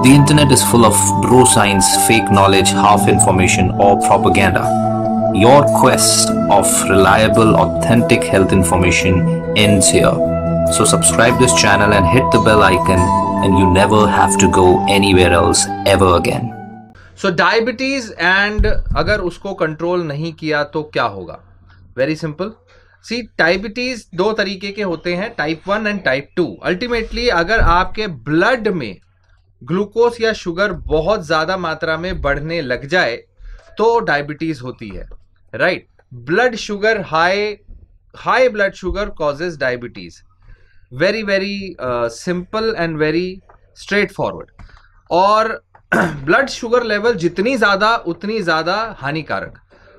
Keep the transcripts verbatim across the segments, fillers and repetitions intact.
The internet is full of bro science, fake knowledge, half information, or propaganda. Your quest of reliable, authentic health information ends here. So subscribe this channel and hit the bell icon, and you never have to go anywhere else ever again. So diabetes and अगर उसको control नहीं किया तो क्या होगा? Very simple. सी diabetes दो तरीके के होते हैं, type one and type two. Ultimately अगर आपके ब्लड में ग्लूकोज या शुगर बहुत ज्यादा मात्रा में बढ़ने लग जाए तो डायबिटीज होती है. Right. Blood sugar high high blood sugar causes diabetes. Very very simple and very straightforward. और ब्लड शुगर लेवल जितनी ज्यादा उतनी ज्यादा हानिकारक.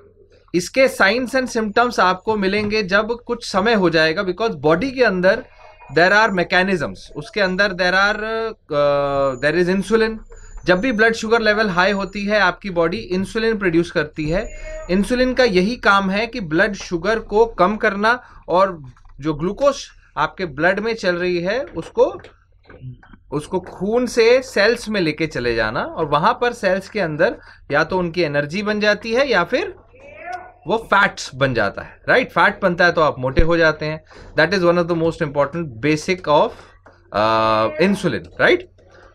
इसके साइंस एंड सिम्टम्स आपको मिलेंगे जब कुछ समय हो जाएगा, बिकॉज बॉडी के अंदर देर आर मैकेनिज्म्स. उसके अंदर there are there is insulin. जब भी ब्लड शुगर लेवल हाई होती है आपकी बॉडी इंसुलिन प्रोड्यूस करती है. इंसुलिन का यही काम है कि ब्लड शुगर को कम करना और जो ग्लूकोज आपके ब्लड में चल रही है उसको उसको खून से सेल्स में लेके चले जाना, और वहां पर सेल्स के अंदर या तो उनकी एनर्जी बन जाती है या फिर वो फैट्स बन जाता है. राइट. फैट बनता है तो आप मोटे हो जाते हैं. That is one of the most important basic of insulin. Right.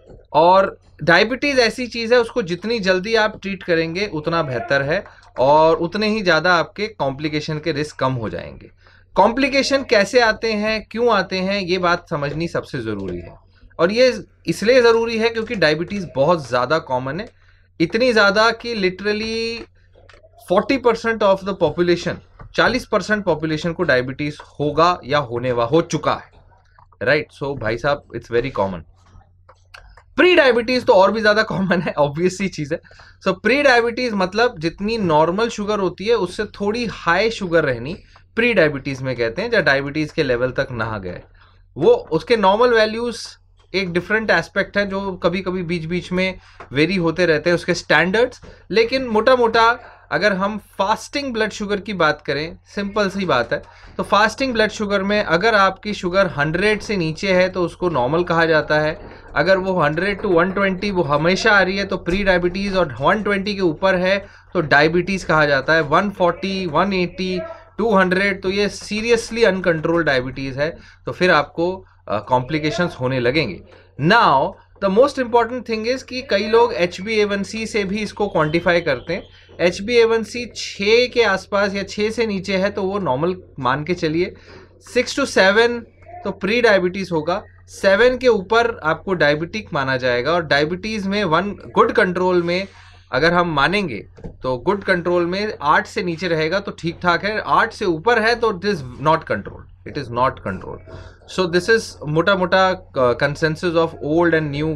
और डायबिटीज ऐसी चीज है, उसको जितनी जल्दी आप ट्रीट करेंगे उतना बेहतर है, और उतने ही ज्यादा आपके कॉम्प्लिकेशन के रिस्क कम हो जाएंगे. कॉम्प्लिकेशन कैसे आते हैं, क्यों आते हैं, ये बात समझनी सबसे जरूरी है. और ये इसलिए ज़रूरी है क्योंकि डायबिटीज़ बहुत ज़्यादा कॉमन है. इतनी ज़्यादा कि लिटरली चालीस परसेंट ऑफ द पॉपुलेशन चालीस परसेंट पॉपुलेशन को डायबिटीज़ होगा या होने वा हो चुका है. राइट. सो भाई साहब, it's very common. Pre diabetes तो और भी ज़्यादा कॉमन है, ऑब्वियस सी चीज़ है. सो प्री डायबिटीज़ मतलब जितनी नॉर्मल शुगर होती है उससे थोड़ी हाई शुगर रहनी प्री डायबिटीज़ में कहते हैं, जब डायबिटीज़ के लेवल तक ना गए. वो उसके नॉर्मल वैल्यूज़ एक डिफरेंट एस्पेक्ट है जो कभी कभी बीच बीच में वेरी होते रहते हैं उसके स्टैंडर्ड्स. लेकिन मोटा मोटा अगर हम फास्टिंग ब्लड शुगर की बात करें, सिंपल सी बात है, तो फास्टिंग ब्लड शुगर में अगर आपकी शुगर हंड्रेड से नीचे है तो उसको नॉर्मल कहा जाता है. अगर वो हंड्रेड टू वन ट्वेंटी वो हमेशा आ रही है तो प्री डायबिटीज़, और वन ट्वेंटी के ऊपर है तो डायबिटीज़ कहा जाता है. One forty, one eighty, two hundred तो ये सीरियसली अनकंट्रोल्ड डायबिटीज़ है, तो फिर आपको कॉम्प्लिकेशंस uh, होने लगेंगे. Now the most important thing is कि कई लोग H B A one C से भी इसको क्वांटिफाई करते हैं. H B A one C छः के आसपास या छः से नीचे है तो वो नॉर्मल मान के चलिए. सिक्स टू सेवन तो प्री डायबिटीज़ होगा. सेवन के ऊपर आपको डायबिटिक माना जाएगा, और डायबिटीज़ में वन गुड कंट्रोल में अगर हम मानेंगे तो गुड कंट्रोल में आठ से नीचे रहेगा तो ठीक ठाक है. आठ से ऊपर है तो it is not control. It is not control. So this is मोटा मोटा consensus of old and new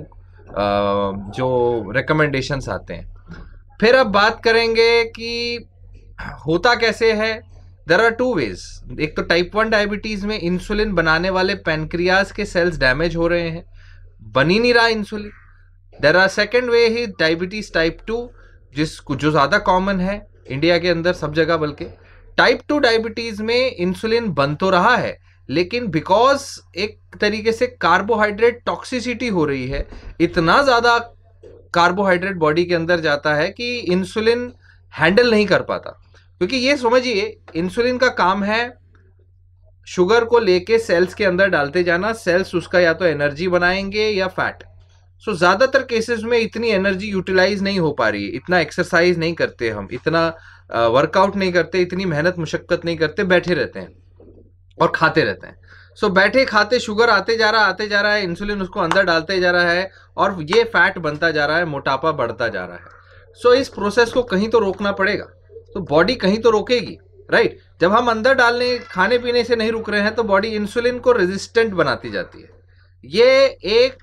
जो रिकमेंडेशंस आते हैं. फिर अब बात करेंगे कि होता कैसे है. There are two ways. एक तो टाइप वन डायबिटीज़ में इंसुलिन बनाने वाले पैनक्रियाज के सेल्स डैमेज हो रहे हैं, बन ही नहीं रहा insulin. There are second way ही डायबिटीज़ टाइप टू, जिसको जो ज़्यादा कॉमन है इंडिया के अंदर सब जगह. बल्कि टाइप टू डायबिटीज़ में इंसुलिन बन तो रहा है, लेकिन बिकॉज एक तरीके से कार्बोहाइड्रेट टॉक्सिसिटी हो रही है, इतना ज़्यादा कार्बोहाइड्रेट बॉडी के अंदर जाता है कि इंसुलिन हैंडल नहीं कर पाता. क्योंकि ये समझिए इंसुलिन का काम है शुगर को लेके सेल्स के अंदर डालते जाना. सेल्स उसका या तो एनर्जी बनाएंगे या फैट. सो so, ज़्यादातर केसेस में इतनी एनर्जी यूटिलाइज नहीं हो पा रही है. इतना एक्सरसाइज नहीं करते हम, इतना वर्कआउट नहीं करते, इतनी मेहनत मुशक्कत नहीं करते, बैठे रहते हैं और खाते रहते हैं. सो so, बैठे खाते शुगर आते जा रहा आते जा रहा है, इंसुलिन उसको अंदर डालते जा रहा है, और ये फैट बनता जा रहा है, मोटापा बढ़ता जा रहा है. सो so, इस प्रोसेस को कहीं तो रोकना पड़ेगा. तो बॉडी कहीं तो रोकेगी. राइट. जब हम अंदर डालने खाने पीने से नहीं रुक रहे हैं तो बॉडी इंसुलिन को रेजिस्टेंट बनाती जाती है. ये एक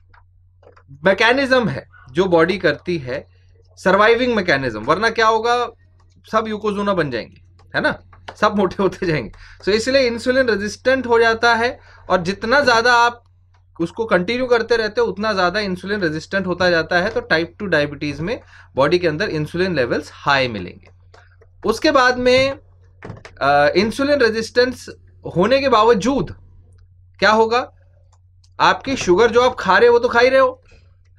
मैकेनिज्म है जो बॉडी करती है, सर्वाइविंग मैकेनिज्म. वरना क्या होगा, सब यूकोजोना बन जाएंगे, है ना, सब मोटे होते जाएंगे. सो so, इसलिए इंसुलिन रेजिस्टेंट हो जाता है, और जितना ज़्यादा आप उसको कंटिन्यू करते रहते हो उतना ज़्यादा इंसुलिन रेजिस्टेंट होता जाता है. तो टाइप टू डायबिटीज़ में बॉडी के अंदर इंसुलिन लेवल्स हाई मिलेंगे. उसके बाद में इंसुलिन रेजिस्टेंस होने के बावजूद क्या होगा, आपकी शुगर जो आप खा रहे हो वो तो खा ही रहे हो,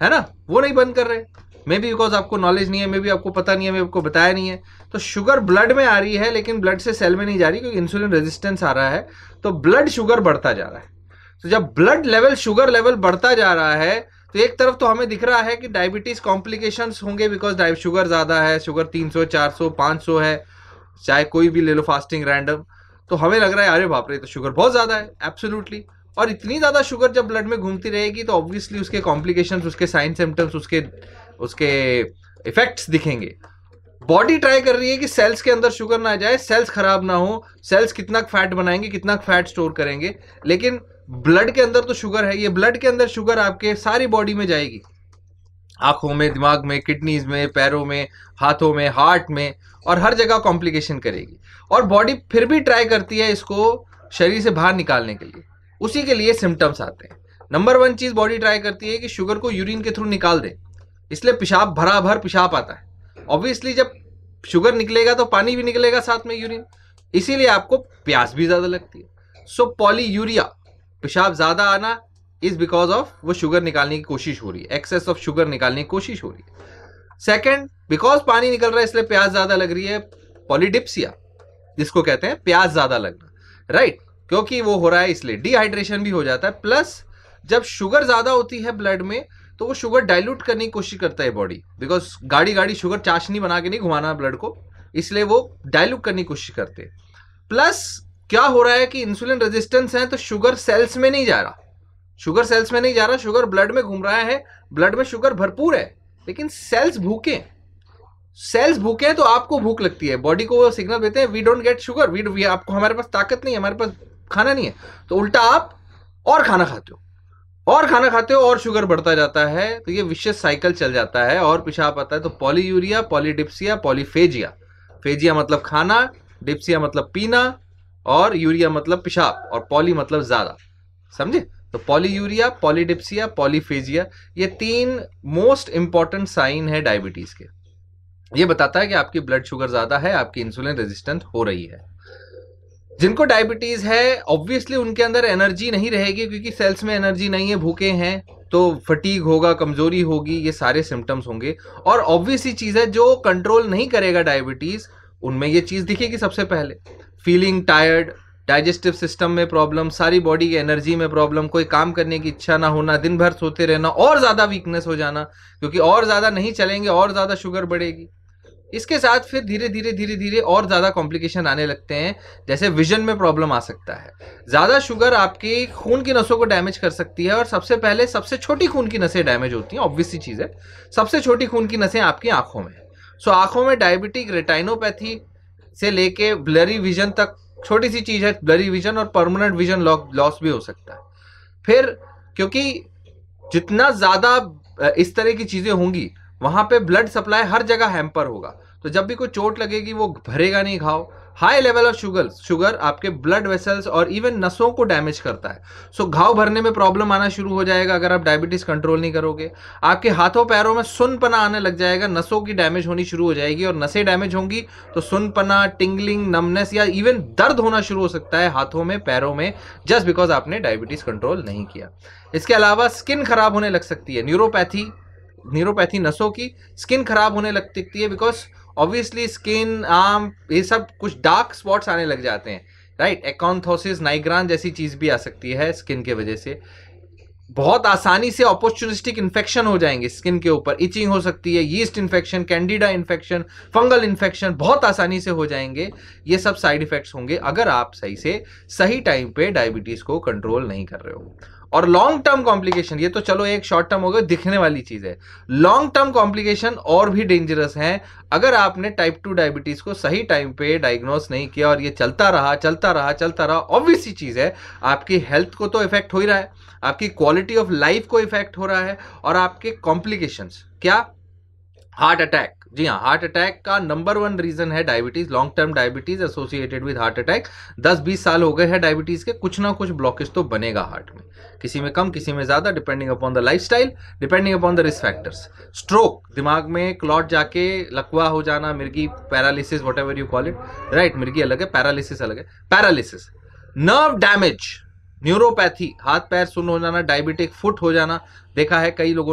है ना, वो नहीं बंद कर रहे, मे बी बिकॉज आपको नॉलेज नहीं है, मे बी आपको पता नहीं है, मे आपको बताया नहीं है। तो शुगर ब्लड में आ रही है लेकिन ब्लड से सेल में नहीं जा रही क्योंकि इंसुलिन रेजिस्टेंस आ रहा है, तो ब्लड शुगर बढ़ता जा रहा है। तो जब ब्लड लेवल शुगर लेवल बढ़ता जा रहा है तो एक तरफ तो हमें दिख रहा है कि डायबिटीज कॉम्प्लिकेशंस होंगे बिकॉज शुगर ज्यादा है, शुगर तीन सौ चार सौ पाँच सौ है, चाहे कोई भी ले लो फास्टिंग रैंडम, तो हमें लग रहा है अरे बाप रे तो शुगर बहुत ज्यादा है, एब्सोल्युटली। और इतनी ज्यादा शुगर जब ब्लड में घूमती रहेगी तो ऑब्वियसली उसके कॉम्प्लिकेशंस, उसके साइन सिम्टम्स, उसके उसके इफेक्ट्स दिखेंगे। बॉडी ट्राई कर रही है कि सेल्स के अंदर शुगर ना जाए, सेल्स खराब ना हो, सेल्स कितना फैट बनाएंगे, कितना फैट स्टोर करेंगे, लेकिन ब्लड के अंदर तो शुगर है। ये ब्लड के अंदर शुगर आपके सारी बॉडी में जाएगी, आंखों में, दिमाग में, किडनीज में, पैरों में, हाथों में, हार्ट में, और हर जगह कॉम्प्लिकेशन करेगी। और बॉडी फिर भी ट्राई करती है इसको शरीर से बाहर निकालने के लिए, उसी के लिए सिम्टम्स आते हैं। नंबर वन चीज बॉडी ट्राई करती है कि शुगर को यूरिन के थ्रू निकाल दे, इसलिए पेशाब भरा भर पेशाब आता है। ऑब्वियसली जब शुगर निकलेगा तो पानी भी निकलेगा साथ में, यूरिन, इसीलिए आपको प्यास भी ज्यादा लगती है। सो पॉलीयूरिया, पेशाब ज्यादा आना, इज बिकॉज ऑफ वो शुगर निकालने की कोशिश हो रही है, एक्सेस ऑफ शुगर निकालने की कोशिश हो रही है। सेकंड, बिकॉज पानी निकल रहा है इसलिए प्यास ज्यादा लग रही है, पॉलीडिप्सिया जिसको कहते हैं प्यास ज्यादा लगना, राइट, क्योंकि वो हो रहा है इसलिए डिहाइड्रेशन भी हो जाता है। प्लस जब शुगर ज्यादा होती है ब्लड में तो वो शुगर डाइल्यूट करने की कोशिश करता है बॉडी, बिकॉज गाड़ी गाड़ी शुगर चाशनी बना के नहीं घुमाना ब्लड को, इसलिए वो डाइल्यूट करने की कोशिश करते हैं। प्लस क्या हो रहा है कि इंसुलिन रेजिस्टेंस है तो शुगर सेल्स में नहीं जा रहा, शुगर सेल्स में नहीं जा रहा, शुगर ब्लड में घूम रहा है, ब्लड में शुगर भरपूर है लेकिन सेल्स भूखे, सेल्स भूखे हैं तो आपको भूख लगती है, बॉडी को वो सिग्नल देते हैं we don't get sugar, we, we आपको, हमारे पास ताकत नहीं है, हमारे पास खाना नहीं है, तो उल्टा आप और खाना खाते हो और खाना खाते हो और शुगर बढ़ता जाता है, तो ये विशेष साइकिल चल जाता है और पेशाब आता है। तो पॉलीयूरिया, पॉलीडिप्सिया, पॉलीफेजिया, फेजिया मतलब खाना, डिप्सिया मतलब पीना, और यूरिया मतलब पेशाब, और पॉली मतलब ज्यादा, समझे? तो पॉलीयूरिया, पॉलीडिप्सिया, पॉलीफेजिया, ये तीन मोस्ट इंपॉर्टेंट साइन है डायबिटीज के। ये बताता है कि आपकी ब्लड शुगर ज्यादा है, आपकी इंसुलिन रेजिस्टेंट हो रही है। जिनको डायबिटीज है ऑब्वियसली उनके अंदर एनर्जी नहीं रहेगी क्योंकि सेल्स में एनर्जी नहीं है, भूखे हैं, तो फटीग होगा, कमजोरी होगी, ये सारे सिम्टम्स होंगे। और ऑब्वियस ही चीज है जो कंट्रोल नहीं करेगा डायबिटीज उनमें ये चीज दिखेगी सबसे पहले, फीलिंग टायर्ड, डाइजेस्टिव सिस्टम में प्रॉब्लम, सारी बॉडी की एनर्जी में प्रॉब्लम, कोई काम करने की इच्छा ना होना, दिन भर सोते रहना, और ज्यादा वीकनेस हो जाना क्योंकि और ज्यादा नहीं चलेंगे और ज्यादा शुगर बढ़ेगी। इसके साथ फिर धीरे धीरे धीरे धीरे और ज्यादा कॉम्प्लिकेशन आने लगते हैं, जैसे विजन में प्रॉब्लम आ सकता है। ज्यादा शुगर आपकी खून की नसों को डैमेज कर सकती है, और सबसे पहले सबसे छोटी खून की नसें डैमेज होती हैं, ऑब्वियस सी चीज है, सबसे छोटी खून की नसें आपकी आंखों में। सो आंखों में डायबिटिक रेटाइनोपैथी से लेके ब्लरी विजन तक, छोटी सी चीज है ब्लरी विजन, और परमानेंट विजन लॉस भी हो सकता है। फिर क्योंकि जितना ज्यादा इस तरह की चीजें होंगी वहां पे ब्लड सप्लाई हर जगह हैम्पर होगा, तो जब भी कोई चोट लगेगी वो भरेगा नहीं घाव। High level of sugar sugar आपके ब्लड वेसल्स और इवन नसों को डैमेज करता है, सो घाव भरने में प्रॉब्लम आना शुरू हो जाएगा अगर आप डायबिटीज कंट्रोल नहीं करोगे। आपके हाथों पैरों में सुनपना आने लग जाएगा, नसों की डैमेज होनी शुरू हो जाएगी, और नसें डैमेज होंगी तो सुनपना, टिंगलिंग, नमनेस या इवन दर्द होना शुरू हो सकता है हाथों में, पैरों में, जस्ट बिकॉज आपने डायबिटीज कंट्रोल नहीं किया। इसके अलावा स्किन खराब होने लग सकती है, न्यूरोपैथी न्यूरोपैथी नसों की स्किन खराब होने लग सकती है, बिकॉज ऑब्वियसली स्किन, आर्म, ये सब कुछ डार्क स्पॉट्स आने लग जाते हैं, राइट। एकांथोसिस, नाइग्रान जैसी चीज भी आ सकती है स्किन के वजह से। बहुत आसानी से अपॉर्चुनिस्टिक इन्फेक्शन हो जाएंगे स्किन के ऊपर, इचिंग हो सकती है, yeast infection, candida infection, fungal infection बहुत आसानी से हो जाएंगे। ये सब साइड इफेक्ट्स होंगे अगर आप सही से सही टाइम पे डायबिटीज को कंट्रोल नहीं कर रहे हो। और लॉन्ग टर्म कॉम्प्लिकेशन, ये तो चलो एक शॉर्ट टर्म हो गया, दिखने वाली चीज है, लॉन्ग टर्म कॉम्प्लिकेशन और भी डेंजरस हैं अगर आपने टाइप टू डायबिटीज को सही टाइम पे डायग्नोस नहीं किया और ये चलता रहा चलता रहा चलता रहा। ऑब्वियस सी चीज है, आपकी हेल्थ को तो इफेक्ट हो ही रहा है, आपकी क्वालिटी ऑफ लाइफ को इफेक्ट हो रहा है, और आपके कॉम्प्लिकेशंस क्या, हार्ट अटैक। जी हाँ, हार्ट अटैक का नंबर वन रीजन है diabetes, long term diabetes associated with heart attack. दस बीस साल हो गए हैं डायबिटीज के, कुछ ना कुछ ब्लॉकेज तो बनेगा हार्ट में, किसी में कम किसी में ज्यादा, depending upon the lifestyle, depending upon the risk factors. Stroke, दिमाग में क्लॉट जाके लकवा हो जाना, मिर्गी paralysis, whatever you call it, right, मिर्गी अलग है, पैरालिसिस अलग है, पैरालिसिस। नर्व डैमेज, न्यूरोपैथी, हाथ पैर सुन्न हो जाना, डायबिटिक फुट हो जाना, देखा है कई लोगों ने,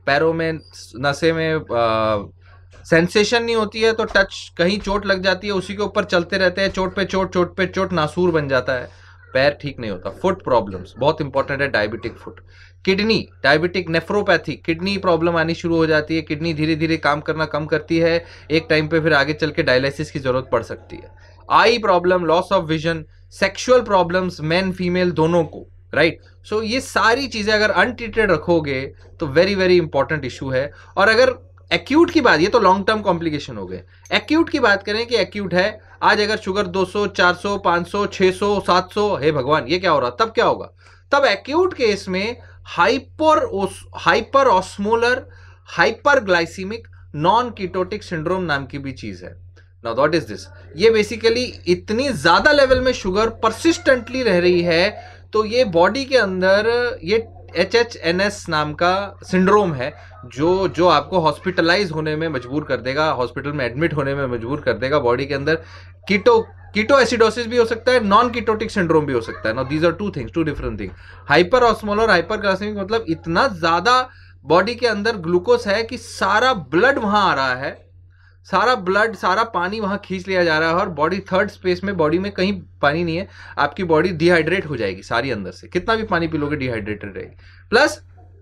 पैरों में नसें में सेंसेशन नहीं होती है, तो टच कहीं चोट लग जाती है, उसी के ऊपर चलते रहते हैं, चोट पे चोट चोट पे चोट, नासूर बन जाता है, पैर ठीक नहीं होता। फुट प्रॉब्लम्स बहुत इंपॉर्टेंट है, diabetic foot. Kidney, diabetic nephropathy, kidney problem आनी शुरू हो जाती है, किडनी धीरे धीरे काम करना कम करती है, एक टाइम पे फिर आगे चल के डायलिसिस की जरूरत पड़ सकती है। Eye problem, loss of vision, sexual problems men female दोनों को, राइट। सो ये सारी चीजें अगर अनट्रीटेड रखोगे तो वेरी वेरी इंपॉर्टेंट इशू है। और अगर एक्यूट की बात, ये तो लॉन्ग टर्म कॉम्प्लिकेशन हो गए, एक्यूट की बात करें कि एक्यूट है आज, अगर शुगर दो सौ, चार सौ, पाँच सौ, छह सौ, सात सौ, हे भगवान ये क्या हो रहा, तब क्या होगा? तब एक्यूट केस में hyper hyperosmolar hyperglycemic non ketotic syndrome नाम की भी चीज है। Now what is this? ये बेसिकली इतनी ज्यादा लेवल में शुगर परसिस्टेंटली रह रही है, तो ये बॉडी के अंदर ये एच एच एन एस नाम का सिंड्रोम है, जो जो आपको हॉस्पिटलाइज होने में मजबूर कर देगा, हॉस्पिटल में एडमिट होने में मजबूर कर देगा। बॉडी के अंदर कीटो कीटो एसिडोसिस भी हो सकता है, नॉन कीटोटिक सिंड्रोम भी हो सकता है। Now these are two things, two different thing. Hyperosmolar hyperglycemic मतलब इतना ज्यादा बॉडी के अंदर ग्लूकोज है कि सारा ब्लड वहां आ रहा है, सारा ब्लड सारा पानी वहां खींच लिया जा रहा है, और बॉडी थर्ड स्पेस में, बॉडी में कहीं पानी नहीं है, आपकी बॉडी डिहाइड्रेट हो जाएगी सारी अंदर से, कितना भी पानी पी लोगे डिहाइड्रेटेड रहेगी। प्लस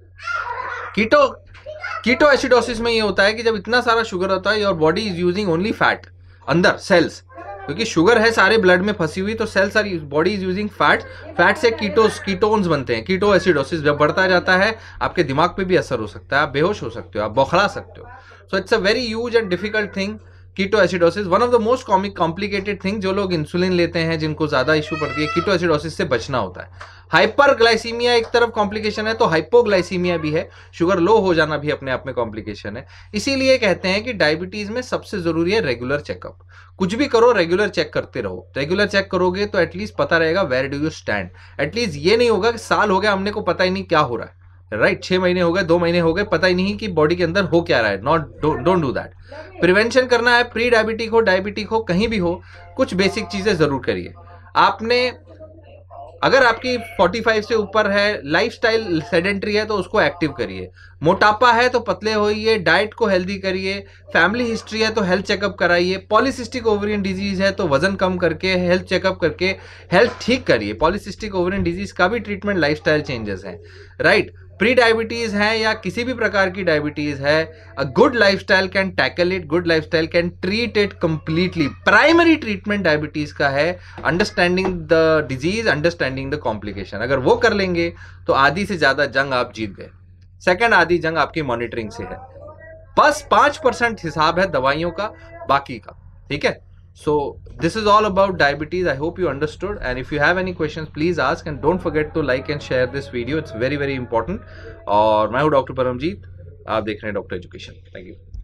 कीटो कीटो एसिडोसिस में ये होता है कि जब इतना सारा शुगर होता है, your body is using only fat अंदर सेल्स, क्योंकि शुगर है सारे ब्लड में फंसी हुई, तो cells or body is using fat, fat से कीटोस कीटोन्स बनते हैं। कीटो एसिडोसिस जब बढ़ता जाता है, आपके दिमाग पे भी असर हो सकता है, आप बेहोश हो सकते हो, आप बौखला सकते हो। So it's a very huge and difficult thing keto acidosis, one of the most comic complicated thing. जो लोग इंसुलिन लेते हैं, जिनको ज्यादा इशू पड़ती है, कीटो एसिडोसिस से बचना होता है। हाइपर ग्लाइसीमिया एक तरफ कॉम्प्लिकेशन है, तो हाइपोग्लाइसीमिया भी है, शुगर लो हो जाना भी अपने आप में कॉम्प्लिकेशन है। इसीलिए कहते हैं कि डायबिटीज में सबसे जरूरी है रेगुलर चेकअप। कुछ भी करो रेगुलर चेक करते रहो, रेगुलर चेक करोगे तो एटलीस्ट पता रहेगा where do you stand. At least ये नहीं होगा कि साल हो गया हमने को पता ही नहीं क्या हो रहा है, राइट right? छह महीने हो गए, दो महीने हो गए, पता ही नहीं कि बॉडी के अंदर हो क्या रहा है। Not don't do that. Prevention करना है, प्री डायबिटिक हो, डायबिटिक हो, कहीं भी हो, कुछ बेसिक चीजें जरूर करिए। आपने अगर आपकी पैंतालीस से ऊपर है, लाइफस्टाइल सेडेंटरी है, तो उसको एक्टिव करिए। मोटापा है तो पतले होइए, डाइट को हेल्दी करिए। फैमिली हिस्ट्री है तो हेल्थ चेकअप कराइए। पॉलीसिस्टिक ओवरियन डिजीज है तो वजन कम करके हेल्थ चेकअप करके हेल्थ ठीक करिए। पॉलीसिस्टिक ओवरियन डिजीज का भी ट्रीटमेंट लाइफस्टाइल चेंजेस है, राइट। प्री डायबिटीज है या किसी भी प्रकार की डायबिटीज है, a good lifestyle can tackle it, good lifestyle can treat it completely. Primary treatment diabetes का है understanding the disease, understanding the complication. अगर वो कर लेंगे तो आधी से ज्यादा जंग आप जीत गए। सेकंड आधी जंग आपकी मॉनिटरिंग से है, बस पांच परसेंट हिसाब है दवाइयों का, बाकी का, ठीक है। So this is all about diabetes. I hope you understood, and if you have any questions please ask, and don't forget to like and share this video. It's very very important. और मैं हूँ doctor Paramjit, आप देख रहे हैं doctor education. Thank you.